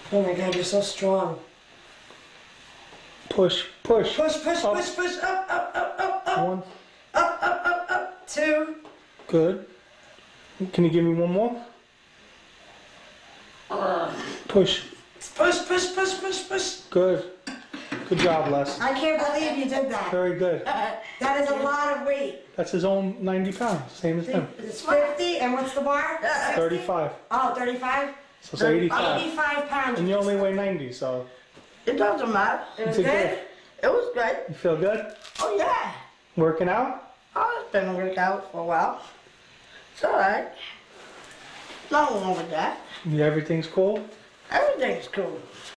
Oh my God, you're so strong. Push, push. Push, push, Up. push, push. Up. 1. Up. 2. Good. Can you give me one more? Push. Push. Good. Good job, Les. I can't believe you did that. Very good. That is a lot of weight. That's his own 90 pounds, same as him. It's 50, and what's the bar? 60? 35. Oh, 35? So it's 85. 85 pounds. And you only weigh 90, so It doesn't matter. It was It's a good? good. It was good. you feel good? Oh yeah. Working out? Oh, it's been working out for a while. It's alright. Nothing wrong with that. Everything's cool? Everything's cool.